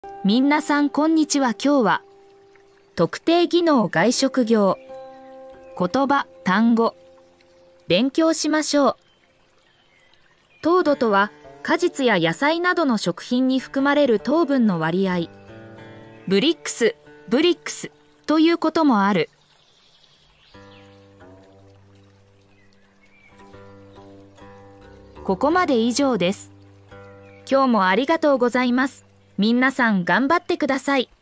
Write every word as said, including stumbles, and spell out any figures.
みんなさんこんにちは。今日は特定技能外職業言葉単語勉強しましょう。糖度とは果実や野菜などの食品に含まれる糖分の割合。ブリックス、ブリックスということもある。ここまで以上です。今日もありがとうございます。みんなさん頑張ってください。